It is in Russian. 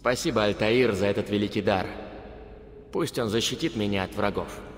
Спасибо, Альтаир, за этот великий дар. Пусть он защитит меня от врагов.